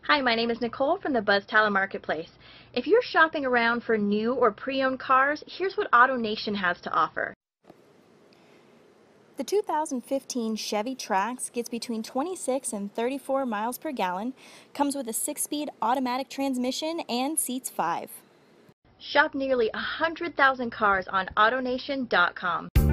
Hi, my name is Nicole from the Buzz Talent Marketplace. If you're shopping around for new or pre-owned cars, here's what AutoNation has to offer. The 2015 Chevy Trax gets between 26 and 34 miles per gallon, comes with a 6-speed automatic transmission, and seats 5. Shop nearly 100,000 cars on AutoNation.com.